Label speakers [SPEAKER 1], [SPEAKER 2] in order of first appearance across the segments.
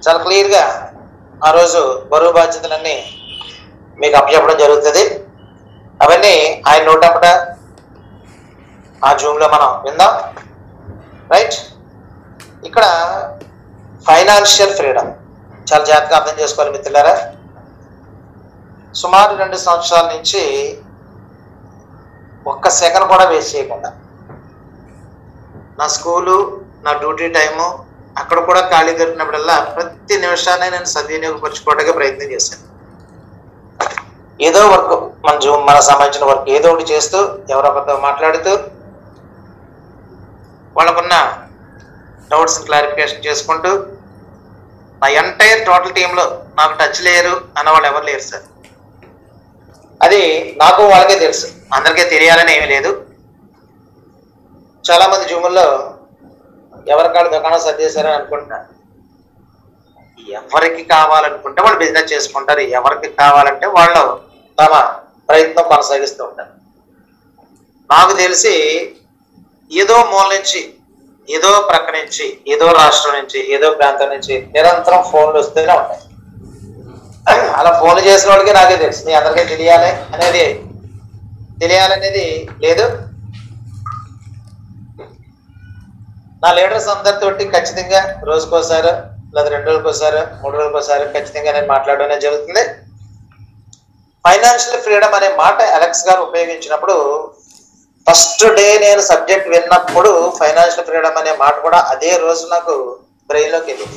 [SPEAKER 1] చాలా క్లియర్గా ఆ రోజు బరువు బాధ్యతలన్నీ మీకు అప్పచెప్పడం జరుగుతుంది. అవన్నీ ఆయన నోటంపట ఆ జూమ్లో మనం విందాం. రైట్, ఇక్కడ ఫైనాన్షియల్ ఫ్రీడమ్ చాలా జాగ్రత్తగా అర్థం చేసుకోవాలి మిత్రులారా. సుమారు 2 సంవత్సరాల నుంచి ఒక్క సెకండ్ కూడా వేస్ట్ చేయకుండా నా స్కూలు, నా డ్యూటీ టైము, అక్కడ కూడా ఖాళీ దొరికినప్పుడల్లా ప్రతి నిమిషాన్ని నేను సద్వినియోగపరచుకోవడానికి ప్రయత్నం చేశాను. ఏదో వర్క్ మనకు సంబంధించిన వర్క్ ఏదో ఒకటి చేస్తూ, ఎవరొకరితో మాట్లాడుతూ, వాళ్ళకున్న డౌట్స్ని క్లారిఫికేషన్ చేసుకుంటూ, నా ఎంటైర్ టోటల్ టీంలో నాకు టచ్ లేరు అన్నవాళ్ళు ఎవరు లేరు సార్. అది నాకు వాళ్ళకే తెలుసు, అందరికీ తెలియాలని ఏమీ లేదు. చాలామంది జూముల్లో ఎవరికాడు దుకాణం సర్దేశారని అనుకుంటున్నారు. ఎవరికి కావాలనుకుంటే వాళ్ళు బిజినెస్ చేసుకుంటారు, ఎవరికి కావాలంటే వాళ్ళు తమ ప్రయత్నం కొనసాగిస్తూ ఉంటారు. నాకు తెలిసి ఏదో మూల నుంచి, ఏదో ప్రక్క నుంచి, ఏదో రాష్ట్రం నుంచి, ఏదో ప్రాంతం నుంచి నిరంతరం ఫోన్లు వస్తూనే ఉంటాయి. అలా ఫోన్లు చేసిన వాళ్ళకి నాకే తెలుసు, నీ అందరికీ తెలియాలనేది లేదు. నా లీడర్స్ అందరితోటి ఖచ్చితంగా రోజుకోసారి లేదా 2 రోజులకోసారి 3 రోజులకోసారి ఖచ్చితంగా నేను మాట్లాడడం జరుగుతుంది. ఫైనాన్షియల్ ఫ్రీడమ్ అనే మాట అలెక్స్ గారు ఉపయోగించినప్పుడు ఫస్ట్ డే నేను సబ్జెక్ట్ విన్నప్పుడు ఫైనాన్షియల్ ఫ్రీడమ్ అనే మాట కూడా అదే రోజు నాకు బ్రెయిన్లోకి వెళ్ళింది.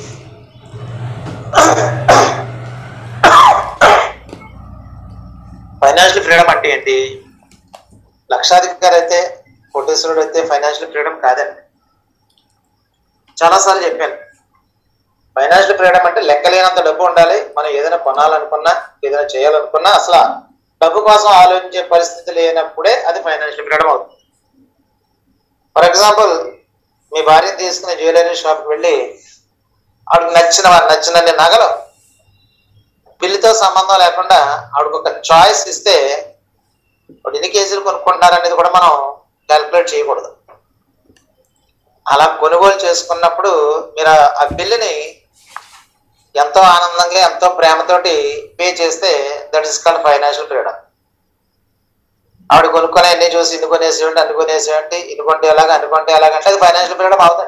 [SPEAKER 1] ఫైనాన్షియల్ ఫ్రీడమ్ అంటే ఏంటి? లక్షాధికారి అయితే, కోటేశ్వరుడు అయితే ఫైనాన్షియల్ ఫ్రీడమ్ కాదండి. చాలాసార్లు చెప్పాను, ఫైనాన్షియల్ ఫ్రీడమ్ అంటే లెక్కలేనంత డబ్బు ఉండాలి. మనం ఏదైనా కొనాలనుకున్నా, ఏదైనా చేయాలనుకున్నా అసలు డబ్బు కోసం ఆలోచించే పరిస్థితి లేనప్పుడే అది ఫైనాన్షియల్ ఫ్రీడమ్ అవుతుంది. ఫర్ ఎగ్జాంపుల్, మీ భార్యను తీసుకుని జ్యువెలరీ షాప్కి వెళ్ళి ఆవిడకి నచ్చినన్ని నగలు బిల్లుతో సంబంధం లేకుండా ఆవిడకు ఒక చాయిస్ ఇస్తే వాడు ఎన్ని కేజీలు కొనుక్కుంటున్నారనేది కూడా మనం క్యాల్కులేట్ చేయకూడదు. అలా కొనుగోలు చేసుకున్నప్పుడు మీరు ఆ బిల్లుని ఎంతో ఆనందంగా, ఎంతో ప్రేమతోటి పే చేస్తే that is called financial freedom. ఆవిడ కొనుక్కొని అన్ని చూసి ఇన్ని కొనేసేయండి, అన్ని కొనేసేయండి, ఇన్ని కొంటే ఎలాగ, అన్ని కొంటే ఎలాగంటే అది ఫైనాన్షియల్ ఫ్రీడమ్ అవుతుంది.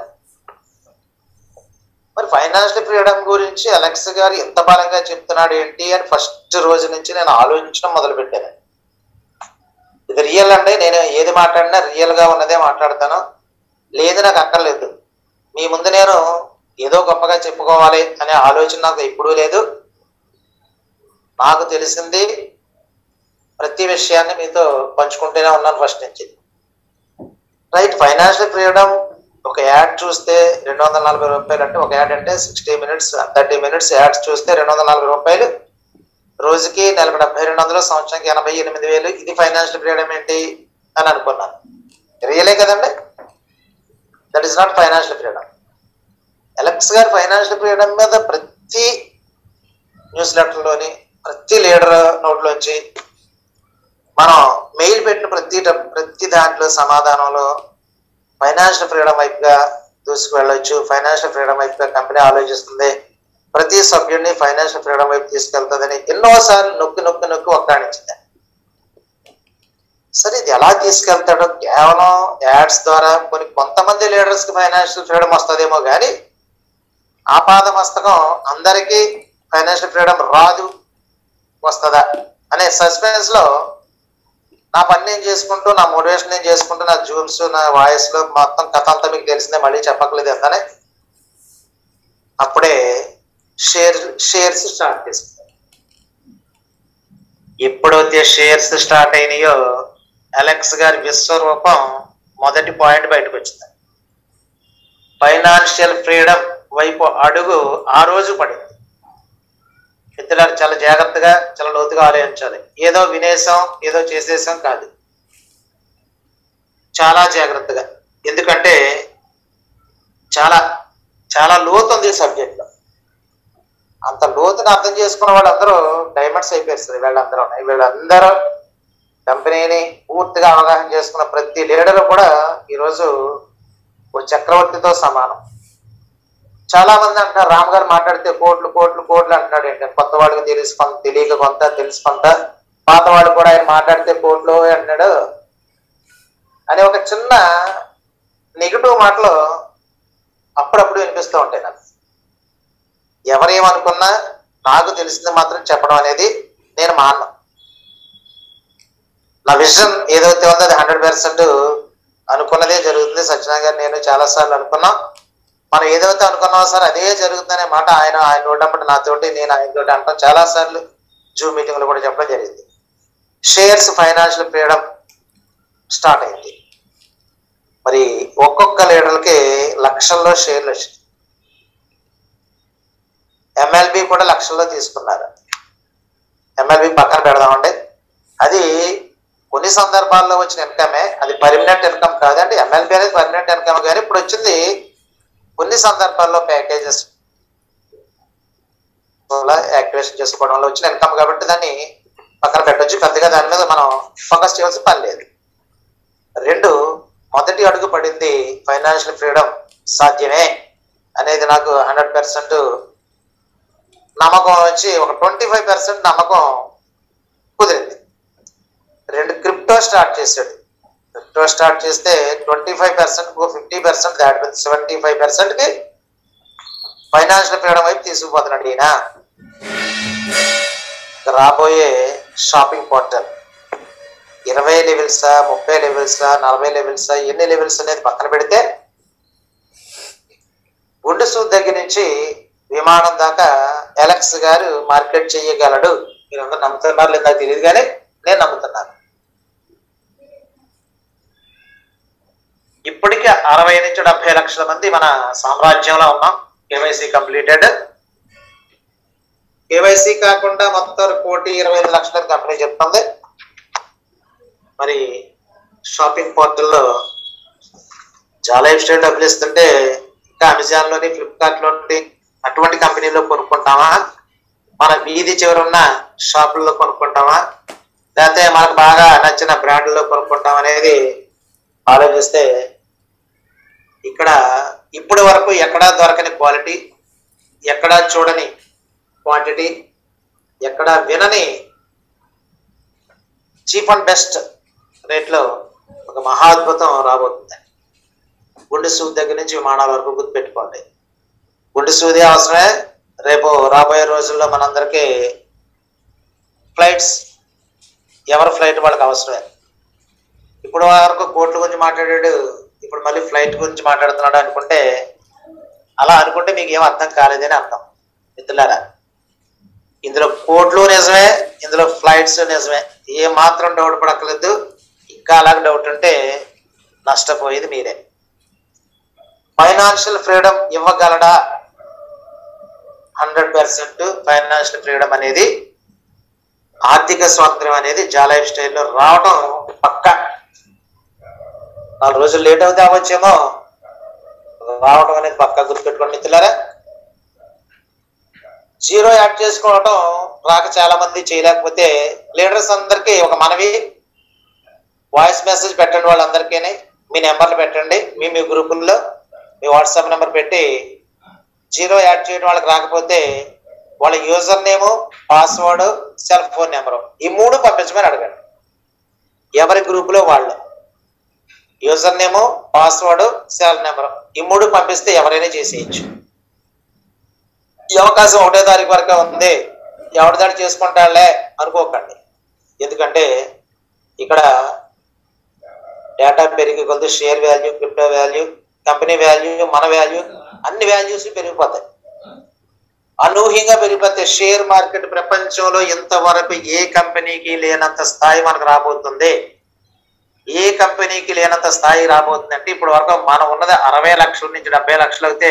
[SPEAKER 1] మరి ఫైనాన్షియల్ ఫ్రీడమ్ గురించి అలెక్స్ గారు ఎంత బలంగా చెప్తున్నాడు ఏంటి అని ఫస్ట్ రోజు నుంచి నేను ఆలోచించడం మొదలుపెట్టాను. ఇది రియల్ అండి, నేను ఏది మాట్లాడినా రియల్గా ఉన్నదే మాట్లాడతాను, లేదు నాకు అక్కర్లేదు. మీ ముందు నేను ఏదో గొప్పగా చెప్పుకోవాలి అనే ఆలోచన నాకు ఎప్పుడూ లేదు. నాకు తెలిసింది ప్రతి విషయాన్ని మీతో పంచుకుంటూనే ఉన్నాను ఫస్ట్ నుంచి. రైట్, ఫైనాన్షియల్ ఫ్రీడమ్ ఒక యాడ్ చూస్తే 240 రూపాయలు, అంటే ఒక యాడ్ అంటే 60 మినిట్స్ 30 మినిట్స్ యాడ్స్ చూస్తే 240 రూపాయలు, రోజుకి నెలకు 7200, సంవత్సరానికి 88,000. ఇది ఫైనాన్షియల్ ఫ్రీడమ్ ఏంటి అని అనుకున్నాను. రియలే కదండి, that is not financial freedom. Alex గారు ఫైనాన్షియల్ ఫ్రీడమ్ మీద ప్రతి న్యూస్ లెటర్లోని, ప్రతి లీడర్ నోట్లోంచి, మనం మెయిల్ పెట్టిన ప్రతి దాంట్లో సమాధానంలో ఫైనాన్షియల్ ఫ్రీడమ్ వైపుగా దూసుకు వెళ్ళొచ్చు, ఫైనాన్షియల్ ఫ్రీడమ్ వైపుగా కంపెనీ ఆలోచిస్తుంది, ప్రతి సభ్యుడిని ఫైనాన్షియల్ ఫ్రీడమ్ వైపు తీసుకెళ్తుందని ఎన్నోసార్లు నొక్కి ఒక్కాడించింది. సరే, ఇది ఎలా తీసుకెళ్తాడో, కేవలం యాడ్స్ ద్వారా కొంతమంది లీడర్స్కి ఫైనాన్షియల్ ఫ్రీడమ్ వస్తుందేమో కానీ ఆపాదమస్తకం అందరికీ ఫైనాన్షియల్ ఫ్రీడమ్ రాదు, వస్తుందా అనే సస్పెన్స్లో నా పని నేను చేసుకుంటూ, నా మోటివేషన్ నేను చేసుకుంటూ, నా జూమ్స్, నా వాయిస్లో మొత్తం కథ అంతా మీకు తెలిసిందే, మళ్ళీ చెప్పక్కలేదు అంతానే. అప్పుడే షేర్స్ స్టార్ట్ చేసుకుంటారు. ఎప్పుడైతే షేర్స్ స్టార్ట్ అయినాయో అలెక్స్ గారి విశ్వరూపం మొదటి పాయింట్ బయటకు వచ్చింది. ఫైనాన్షియల్ ఫ్రీడమ్ వైపు అడుగు ఆ రోజు పడింది. మిత్రులారు, చాలా జాగ్రత్తగా, చాలా లోతుగా ఆలోచించాలి. ఏదో వినేసాం, ఏదో చేసేసాం కాదు, చాలా జాగ్రత్తగా. ఎందుకంటే చాలా చాలా లోతు ఉంది సబ్జెక్ట్లో. అంత లోతుని అర్థం చేసుకున్న వాళ్ళందరూ డైమండ్స్ అయిపోయారు. వీళ్ళందరూ కంపెనీని పూర్తిగా అవగాహన చేసుకున్న ప్రతి లీడర్ కూడా ఈరోజు ఓ చక్రవర్తితో సమానం. చాలా మంది అంటున్నారు రామ్ గారు మాట్లాడితే కోట్లు కోట్లు కోట్లు అంటున్నాడు ఏంటంటే, కొత్త వాళ్ళకి తెలిసి కొంత, తెలియక కొంత, తెలిసి కొంత, పాత వాడు కూడా ఆయన మాట్లాడితే కోట్లు అంటున్నాడు అని ఒక చిన్న నెగిటివ్ మాటలు అప్పుడప్పుడు వినిపిస్తూ ఉంటాయి నాకు. ఎవరేమనుకున్నా నాకు తెలిసింది మాత్రం చెప్పడం అనేది నేను మానను. నా విజన్ ఏదైతే ఉందో అది 100% అనుకున్నదే జరుగుతుంది. సత్యనారాయణ గారు నేను చాలాసార్లు అనుకున్నాం. మనం ఏదైతే అనుకున్నామో సార్ అదే జరుగుతుందనే మాట ఆయన నోటంపటి నాతోటి, నేను ఆయన తోటి అంటాం చాలాసార్లు జూమ్ మీటింగ్లో కూడా చెప్పడం జరిగింది. షేర్స్ ఫైనాన్షియల్ ఫ్రీడమ్ స్టార్ట్ అయింది. మరి ఒక్కొక్క లీడర్కి లక్షల్లో షేర్లు వచ్చింది. MLB కూడా లక్షల్లో తీసుకున్నారు. MLB పక్కన పెడదామండి. అది కొన్ని సందర్భాల్లో వచ్చిన ఇన్కమే, అది పర్మనెంట్ ఇన్కమ్ కాదండి. MLB అనేది పర్మనెంట్ ఇన్కమ్, కానీ ఇప్పుడు వచ్చింది కొన్ని సందర్భాల్లో ప్యాకేజెస్ యాక్టివేషన్ చేసుకోవడంలో వచ్చిన ఇన్కమ్ కాబట్టి దాన్ని పక్కన పెట్టవచ్చు. పెద్దగా దాని మీద మనం ఫోకస్ చేయాల్సిన పని లేదు. 2, మొదటి అడుగు పడింది ఫైనాన్షియల్ ఫ్రీడమ్ సాధ్యమే అనేది నాకు 100% నమ్మకం వచ్చి ఒక 25% నమ్మకం కుదిరింది. 2, క్రిప్టో స్టార్ట్ చేశాడు. క్రిప్టో స్టార్ట్ చేస్తే 25% 50% దాటిపోయింది. 75%కి ఫైనాన్షియల్ ఫ్రీడమ్ వైపు తీసుకుపోతున్నాడు ఈయన. రాబోయే షాపింగ్ పోర్టల్ 20 లెవెల్సా, 30 లెవెల్సా, 40 లెవెల్సా, ఎన్ని లెవెల్స్ అనేది పక్కన పెడితే గుండెసూ దగ్గర నుంచి విమానం దాకా ఎలక్స్ గారు మార్కెట్ చేయగలడు. మీరు అందరూ నమ్ముతున్నారు లేదా నాకు తెలియదు, కానీ నేను నమ్ముతున్నాను. ఇప్పటికే 60 నుంచి 70 లక్షల మంది మన సామ్రాజ్యంలో ఉన్నాం. KYC completed. KYC కాకుండా మొత్తం 1,25 లక్షల కంపెనీ చెప్తుంది. మరి షాపింగ్ పోర్టల్లో చాలా వెబ్సైట్ డబ్బులు ఇస్తుంటే ఇంకా అమెజాన్లోని, ఫ్లిప్కార్ట్లోని అటువంటి కంపెనీలో కొనుక్కుంటామా, మన వీధి చివర ఉన్న షాపుల్లో కొనుక్కుంటామా, లేకపోతే మనకు బాగా నచ్చిన బ్రాండ్లో కొనుక్కుంటాం అనేది ఆలోచిస్తే ఇక్కడ ఇప్పటి వరకు ఎక్కడా దొరకని క్వాలిటీ, ఎక్కడా చూడని క్వాంటిటీ, ఎక్కడా వినని చీప్ అండ్ బెస్ట్ రేట్లో ఒక మహాద్భుతం రాబోతుంది. గుండె సూది దగ్గర నుంచి విమానాల వరకు గుర్తుపెట్టుకోండి. గుండె సూది అవసరమే. రేపు రాబోయే రోజుల్లో మనందరికీ ఫ్లైట్స్, ఎవరి ఫ్లైట్ వాళ్ళకి అవసరమే. ఇప్పుడు వరకు కోట్ల గురించి మాట్లాడాడు, ఇప్పుడు మళ్ళీ ఫ్లైట్ గురించి మాట్లాడుతున్నాడు అనుకుంటే, అలా అనుకుంటే మీకు ఏం అర్థం కాలేదని అర్థం. మిత్రులారా, ఇందులో కోట్లు నిజమే, ఇందులో ఫ్లైట్స్ నిజమే. ఏ మాత్రం డౌట్ పడక్కలేదు. ఇంకా అలాగే డౌట్ ఉంటే నష్టపోయేది మీరే. ఫైనాన్షియల్ ఫ్రీడమ్ ఇవ్వగలడా? 100% ఫైనాన్షియల్ ఫ్రీడమ్ అనేది, ఆర్థిక స్వాతంత్ర్యం అనేది జాలైఫ్ స్టైల్లో రావడం పక్క. 4 రోజులు లేట్ అవుతే అవ్వచ్చేమో, రావడం అనేది పక్కా గుర్తుపెట్టుకోండి మిత్రులారా. జీరో యాడ్ చేసుకోవడం రాక చాలా మంది చేయలేకపోతే లీడర్స్ అందరికీ ఒక మనవి, వాయిస్ మెసేజ్ పెట్టండి. వాళ్ళందరికీ మీ నెంబర్లు పెట్టండి. మీ గ్రూపుల్లో మీ వాట్సాప్ నెంబర్ పెట్టి జీరో యాడ్ చేయడం వాళ్ళకి రాకపోతే వాళ్ళ user name, password, cell phone number, ఈ 3 పంపించమని అడగండి. ఎవరి గ్రూపులో వాళ్ళు user name, password, cell number, ఈ 3 పంపిస్తే ఎవరైనా చేసేయచ్చు. ఈ అవకాశం 1వ తారీఖు వరకే ఉంది, ఎవరి దాడి చేసుకుంటాడులే అనుకోకండి. ఎందుకంటే ఇక్కడ డేటా పెరిగి కొద్ది share value, crypto value, company value, మన వాల్యూ, అన్ని వాల్యూస్ పెరిగిపోతాయి. అనూహ్యంగా పెరిగిపోతే షేర్ మార్కెట్ ప్రపంచంలో ఇంతవరకు ఏ కంపెనీకి లేనంత స్థాయి మనకు రాబోతుంది. ఏ కంపెనీకి లేనంత స్థాయి రాబోతుంది అంటే, ఇప్పుడు వరకు మనం ఉన్నది 60 లక్షల నుంచి 70 లక్షలు అయితే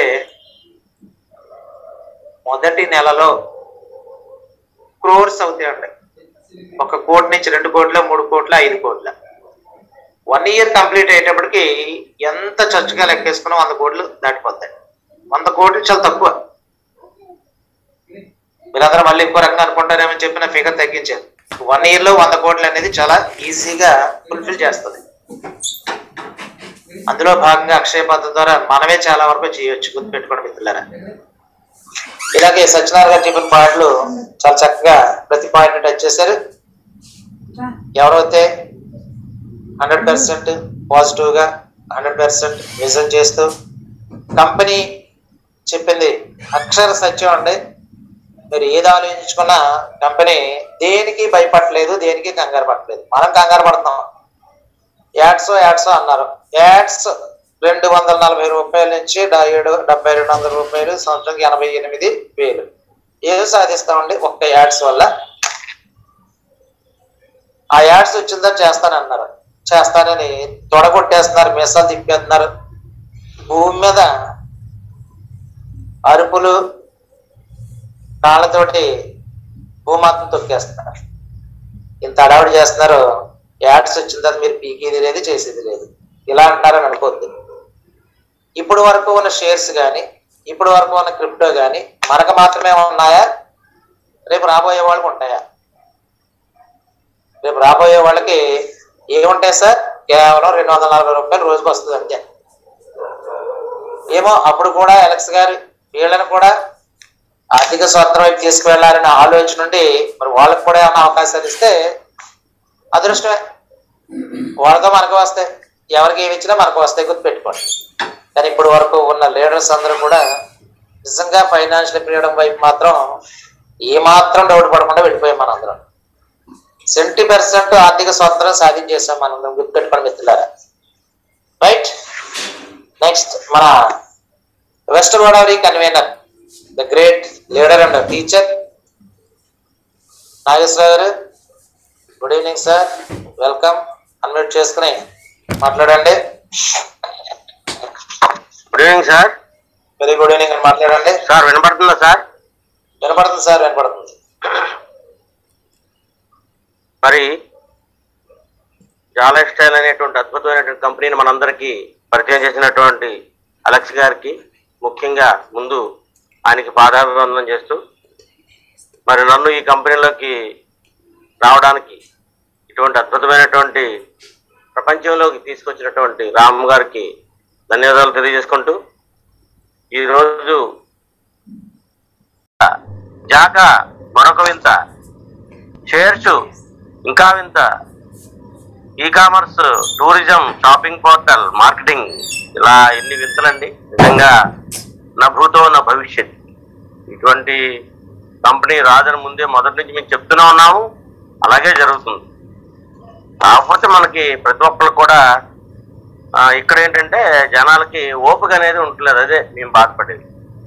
[SPEAKER 1] మొదటి నెలలో క్రోర్స్ అవుతాయండి. 1 కోటి నుంచి 2 కోట్ల, 3 కోట్ల, 5 కోట్ల. 1 ఇయర్ కంప్లీట్ అయ్యేటప్పటికి ఎంత చర్చగా లెక్కేసుకున్నా 100 కోట్లు దాటిపోతాయి. 100 కోట్లు చాలా తక్కువ. మీరందరూ మళ్ళీ ఇంకో రకంగా అనుకుంటారేమని చెప్పిన ఫిగర్ తగ్గించారు. 1 ఇయర్ లో 100 కోట్లు అనేది చాలా ఈజీగా ఫుల్ఫిల్ చేస్తుంది. అందులో భాగంగా అక్షయ పద్ధతి ద్వారా మనమే చాలా వరకు చేయొచ్చు, గుర్తుపెట్టుకోండి మిత్రులారా. ఇలాగే సత్యనారాయణ గారు చెప్పిన పాటలు చాలా చక్కగా ప్రతి పాయింట్ టచ్ చేశారు. ఎవరైతే 100% పాజిటివ్ గా 100% విజన్ చేస్తూ కంపెనీ చెప్పింది అక్షర సత్యం అండి. మీరు ఏది ఆలోచించుకున్నా కంపెనీ దేనికి భయపడలేదు, దేనికి కంగారు పడలేదు. మనం కంగారు పడుతున్నాం. యాడ్స్ అన్నారు. యాడ్స్ 240 రూపాయల నుంచి 7200 రూపాయలు, సంవత్సరానికి 88,000. ఏదో సాధిస్తామండి ఒక్క యాడ్స్ వల్ల. ఆ యాడ్స్ వచ్చిందా చేస్తానన్నారు, చేస్తానని తొడగొట్టేస్తున్నారు, మీసాలు తిప్పేస్తున్నారు. భూమి మీద అరుపులు కాళ్ళతోటి భూమాతను తొక్కేస్తున్నారు. ఇంత అడావిడి చేస్తున్నారు. యాడ్స్ వచ్చిన తర్వాత మీరు పీకేది లేదు, చేసేది లేదు. ఇలా అంటారని అనుకోద్దు. ఇప్పుడు వరకు ఉన్న షేర్స్ కానీ, ఇప్పుడు వరకు ఉన్న క్రిప్టో కానీ మనకు మాత్రమే ఉన్నాయా? రేపు రాబోయే వాళ్ళకి ఉంటాయా? రేపు రాబోయే వాళ్ళకి ఏముంటాయి సార్? కేవలం 240 రూపాయలు రోజుకు వస్తుంది అంతే. ఏమో అప్పుడు కూడా ఎలక్స్ గారు వీళ్ళని కూడా ఆర్థిక స్వాతంత్రం వైపు తీసుకువెళ్ళాలనే ఆలోచన నుండి మరి వాళ్ళకి కూడా ఏమైనా అవకాశాలు ఇస్తే అదృష్టమే. వాళ్ళతో మనకు వస్తాయి, ఎవరికి ఏమి ఇచ్చినా మనకు వస్తాయి, గుర్తుపెట్టుకోండి. కానీ ఇప్పుడు వరకు ఉన్న లీడర్స్ అందరూ కూడా నిజంగా ఫైనాన్షియల్ ఫ్రీడమ్ వైపు మాత్రం ఏమాత్రం డౌట్ పడకుండా వెళ్ళిపోయాం. మనందరం 70% ఆర్థిక స్వాతంత్రం సాధించేసాం మనందరం, గుర్తుపెట్టుకోండి మిత్రులారా. రైట్. నెక్స్ట్ మన West Godavari convener, the great leader and teacher Nageswara Rao గారు. Good evening sir, welcome. Unmute చేసుకుని మాట్లాడండి.
[SPEAKER 2] Good evening sir.
[SPEAKER 1] Very good evening అని మాట్లాడండి.
[SPEAKER 2] సార్ వినపడుతుందా సార్?
[SPEAKER 1] వినపడుతుంది సార్, వినపడుతుంది.
[SPEAKER 2] మరి జా లైఫ్ స్టైల్ అనేటువంటి అద్భుతమైనటువంటి కంపెనీని మనందరికీ పరిచయం చేసినటువంటి అలెక్స్ గారికి ముఖ్యంగా ముందు ఆయనకి పాదాభివందనం చేస్తూ, మరి నన్ను ఈ కంపెనీలోకి రావడానికి ఇటువంటి అద్భుతమైనటువంటి ప్రపంచంలోకి తీసుకొచ్చినటువంటి రామ్ గారికి ధన్యవాదాలు తెలియజేసుకుంటూ, ఈరోజు జాక మరొక వింత, షేర్స్ ఇంకా వింత, e commerce, tourism, shopping portal, marketing, ఇలా ఎన్ని వింతలండి. నిజంగా నా భూతో నా భవిష్యత్. ఇటువంటి కంపెనీ రాదని ముందే మొదటి నుంచి మేము చెప్తూనే ఉన్నాము, అలాగే జరుగుతుంది. కాకపోతే మనకి ప్రతి ఒక్కరు కూడా ఇక్కడ ఏంటంటే జనాలకి ఓపిక అనేది ఉండట్లేదు. అదే మేము బాధపడేది.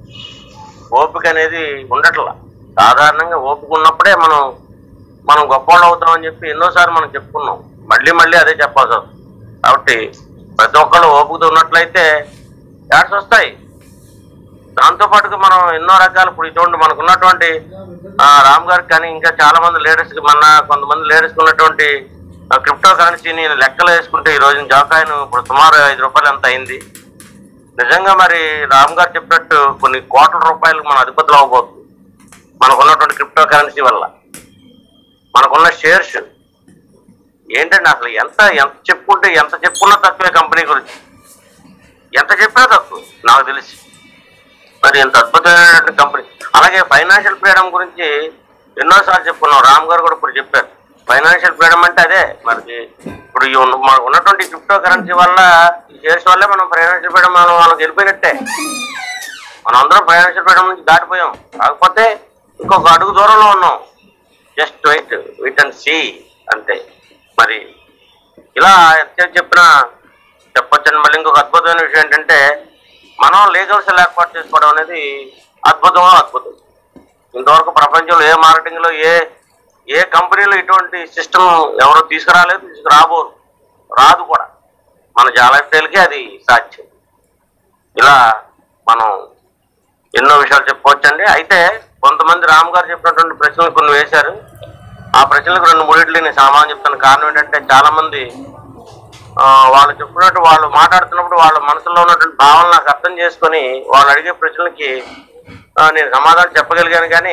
[SPEAKER 2] ఓపిక అనేది ఉండట్లా. సాధారణంగా ఓపిక ఉన్నప్పుడే మనం గొప్పవాళ్ళు అవుతామని చెప్పి ఎన్నోసార్లు మనం చెప్పుకున్నాం. మళ్ళీ అదే చెప్పాల్సి వస్తుంది. కాబట్టి ప్రతి ఒక్కళ్ళు ఓపికతో ఉన్నట్లయితే యాడ్స్ వస్తాయి. దాంతోపాటుగా మనం ఎన్నో రకాలు ఇప్పుడు ఇటువంటి మనకు ఉన్నటువంటి రామ్ గారికి కానీ ఇంకా చాలా మంది లీడర్స్కి, కొంతమంది లీడర్స్కి ఉన్నటువంటి క్రిప్టో కరెన్సీని లెక్కలు వేసుకుంటే ఈ రోజున జాకాయిన్ ఇప్పుడు సుమారు 5 రూపాయలు ఎంత అయింది. నిజంగా మరి రామ్ గారు చెప్పినట్టు కొన్ని కోట్ల రూపాయలకు మన అధిపతులు అవ్వబోతుంది మనకున్నటువంటి క్రిప్టో కరెన్సీ వల్ల. మనకున్న షేర్స్ ఏంటంటే అసలు ఎంత చెప్పుకున్నా తక్కువే. కంపెనీ గురించి ఎంత చెప్పినా తక్కువ నాకు తెలిసి. మరి ఎంత అద్భుతమైనటువంటి కంపెనీ. అలాగే ఫైనాన్షియల్ ఫ్రీడమ్ గురించి ఎన్నోసార్లు చెప్పుకున్నాం. రామ్ గారు కూడా ఇప్పుడు చెప్పారు. ఫైనాన్షియల్ ఫ్రీడమ్ అంటే అదే. మనకి ఇప్పుడు మనకు ఉన్నటువంటి క్రిప్టో కరెన్సీ వల్ల, ఈ షేర్స్ వల్లే మనం ఫైనాన్షియల్ ఫ్రీడమ్ వాళ్ళకి వెళ్ళిపోయినట్టే. మనం అందరం ఫైనాన్షియల్ ఫ్రీడమ్ నుంచి దాటిపోయాం. కాకపోతే ఇంకొక అడుగు దూరంలో ఉన్నాం. జస్ట్ వెయిట్ అండ్ సీ అంతే. మరి ఇలా ఎంత చెప్పినా చెప్పొచ్చండి. మళ్ళీ ఇంకొక అద్భుతమైన విషయం ఏంటంటే మనం లీగల్ సెల్ ఏర్పాటు చేసుకోవడం అనేది అద్భుతం. ఇంతవరకు ప్రపంచంలో ఏ మార్కెటింగ్లో ఏ కంపెనీలో ఇటువంటి సిస్టమ్ ఎవరో తీసుకురాలేదు, తీసుకురాబోరు, రాదు కూడా. మన జా లైఫ్ స్టైల్కి అది సాధ్యం. ఇలా మనం ఎన్నో విషయాలు చెప్పుకోవచ్చండి. అయితే కొంతమంది రామ్ గారు చెప్పినటువంటి ప్రశ్నలు కొన్ని వేశారు. ఆ ప్రశ్నలకు 2-3 నేను సమాధానం చెప్తాను. కారణం ఏంటంటే చాలా మంది వాళ్ళు చెప్పినట్టు వాళ్ళు మాట్లాడుతున్నప్పుడు వాళ్ళ మనసులో ఉన్నటువంటి భావనలు నాకు అర్థం చేసుకొని వాళ్ళు అడిగే ప్రశ్నలకి నేను సమాధానం చెప్పగలిగాను. కానీ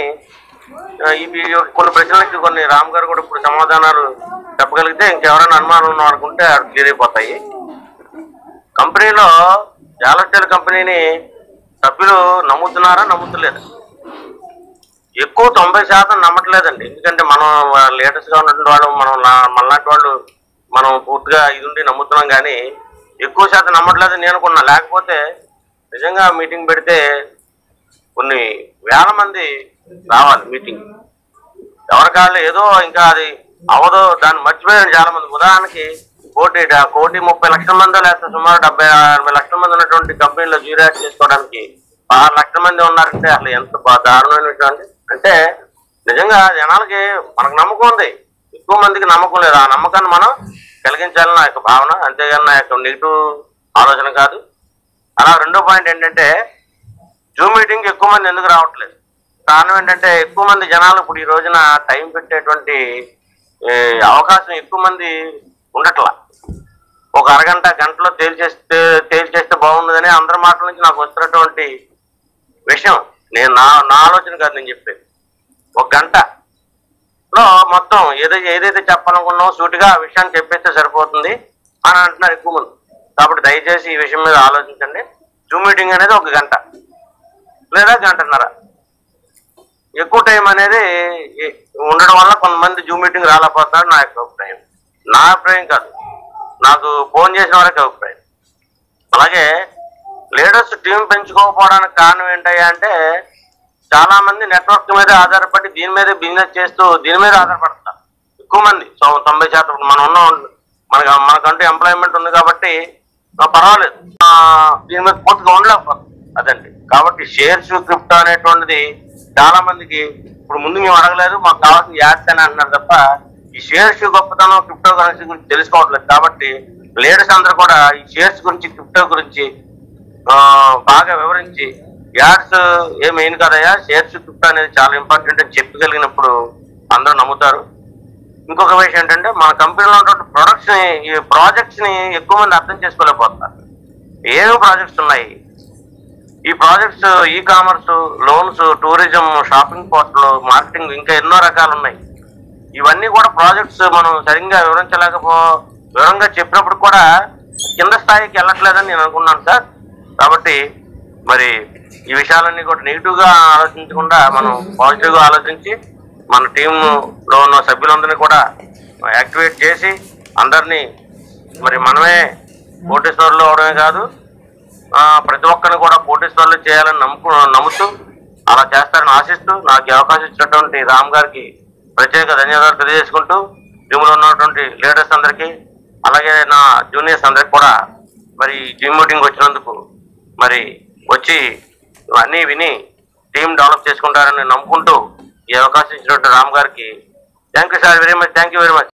[SPEAKER 2] కొన్ని ప్రశ్నలకి కొన్ని రామ్ గారు కూడా ఇప్పుడు సమాధానాలు చెప్పగలిగితే ఇంకెవరైనా అనుమానం ఉన్నాం అనుకుంటే అవి క్లియర్ అయిపోతాయి. కంపెనీలో జాలస్టైల్ కంపెనీని సభ్యులు నమ్ముతున్నారా నమ్ముతలేదు? ఎక్కువ 90% నమ్మట్లేదండి. ఎందుకంటే మనం లేటెస్ట్ గా ఉన్నటువంటి వాళ్ళు, మనలాంటి వాళ్ళు మనం పూర్తిగా ఇది ఉండి నమ్ముతున్నాం, కానీ ఎక్కువ శాతం నమ్మట్లేదని నేను అనుకున్నా. లేకపోతే నిజంగా మీటింగ్ పెడితే కొన్ని వేల మంది రావాలి మీటింగ్. ఎవరికాళ్ళు ఏదో ఇంకా అది అవదో దాన్ని మర్చిపోయారు చాలా మంది. ఉదాహరణకి 1,30,00,000 మంది లేకపోతే సుమారు 70-80 లక్షల మంది ఉన్నటువంటి కంపెనీలో జీరాక్ట్ చేసుకోవడానికి 6 లక్షల మంది ఉన్నారంటే అసలు ఎంత దారుణమైన విషయం అండి. అంటే నిజంగా జనాలకి మనకు నమ్మకం ఉంది, ఎక్కువ మందికి నమ్మకం లేదు. ఆ నమ్మకాన్ని మనం కలిగించాలని నా యొక్క భావన, అంతేగాని నా యొక్క నెగిటివ్ ఆలోచన కాదు. అలా రెండో పాయింట్ ఏంటంటే, జూమ్ మీటింగ్ ఎక్కువ మంది ఎందుకు రావట్లేదు? కారణం ఏంటంటే ఎక్కువ మంది జనాలు ఇప్పుడు ఈ రోజున టైం పెట్టేటువంటి అవకాశం ఎక్కువ మంది ఉండట్లా. ఒక అరగంట గంటలో తేల్చేస్తే బాగుండదని అందరి మాటల నుంచి నాకు వస్తున్నటువంటి విషయం. నేను నా ఆలోచన కాదు నేను చెప్పేది. ఒక గంటలో మొత్తం ఏదైతే చెప్పాలనుకున్నామో సూటిగా ఆ విషయాన్ని చెప్పేస్తే సరిపోతుంది అని అంటున్నారు ఎక్కువ మంది. కాబట్టి దయచేసి ఈ విషయం మీద ఆలోచించండి. జూమ్ మీటింగ్ అనేది ఒక గంట లేదా గంటన్నర, ఎక్కువ టైం అనేది ఉండడం వల్ల కొంతమంది జూమ్ మీటింగ్ రాలేకపోతున్నారు. నా యొక్క అభిప్రాయం. నా అభిప్రాయం కాదు, నాకు ఫోన్ చేసిన వారికి అభిప్రాయం. అలాగే లీడర్స్ టీం పెంచుకోకపోవడానికి కారణం ఏంటయ్యా అంటే, చాలా మంది నెట్వర్క్ మీద ఆధారపడి దీని మీద బిజినెస్ చేస్తూ దీని మీద ఆధారపడతారు ఎక్కువ మంది. 90% మనకంటూ ఎంప్లాయ్మెంట్ ఉంది కాబట్టి పర్వాలేదు, దీని మీద పూర్తిగా ఉండలేకపోతాం అదండి. కాబట్టి షేర్స్ క్రిప్టో అనేటువంటిది చాలా మందికి ఇప్పుడు ముందు మేము అడగలేదు, మాకు కావాల్సిన యాడ్స్ అని అంటున్నారు తప్ప ఈ షేర్స్ గొప్పతనం క్రిప్టో కరెన్సీ గురించి తెలుసుకోవట్లేదు. కాబట్టి లీడర్స్ అందరూ కూడా ఈ షేర్స్ గురించి, క్రిప్టో గురించి బాగా వివరించి, యాడ్స్ ఏ మెయిన్ కాదయ్యా, షేర్స్ క్రిప్టో అనేది చాలా ఇంపార్టెంట్ అని చెప్పగలిగినప్పుడు అందరూ నమ్ముతారు. ఇంకొక విషయం ఏంటంటే, మన కంపెనీలో ఉన్నటువంటి ఈ ప్రాజెక్ట్స్ ని ఎక్కువ మంది అర్థం చేసుకోలేకపోతున్నారు. ఏమేమి ప్రాజెక్ట్స్ ఉన్నాయి? ఈ projects e commerce, loans, tourism, shopping portal, marketing, ఇంకా ఎన్నో రకాలు ఉన్నాయి. ఇవన్నీ కూడా ప్రాజెక్ట్స్ మనం సరిగ్గా వివరంగా చెప్పినప్పుడు కూడా కింద స్థాయికి వెళ్ళట్లేదని నేను అనుకున్నాను సార్. కాబట్టి మరి ఈ విషయాలన్నీ కూడా నెగిటివ్ గా ఆలోచించకుండా మనం పాజిటివ్ గా ఆలోచించి మన టీంలో ఉన్న సభ్యులందరినీ కూడా యాక్టివేట్ చేసి అందరినీ మరి మనమే కోటేశ్వర్లు అవడమే కాదు, ప్రతి ఒక్కరిని కూడా కోటేశ్వర్లు చేయాలని నమ్ముతూ అలా చేస్తారని ఆశిస్తూ నాకు అవకాశం ఇచ్చినటువంటి రామ్ గారికి ప్రత్యేక ధన్యవాదాలు తెలియజేసుకుంటూ, టీంలో ఉన్నటువంటి లీడర్స్ అందరికీ అలాగే నా జూనియర్స్ అందరికి కూడా మరి జిమ్ మీటింగ్ వచ్చినందుకు మరి వచ్చి అన్నీ విని టీం డెవలప్ చేసుకుంటారని నమ్ముకుంటూ ఈ అవకాశం ఇచ్చినట్టు రామ్ గారికి thank you sir, very much, thank you very much.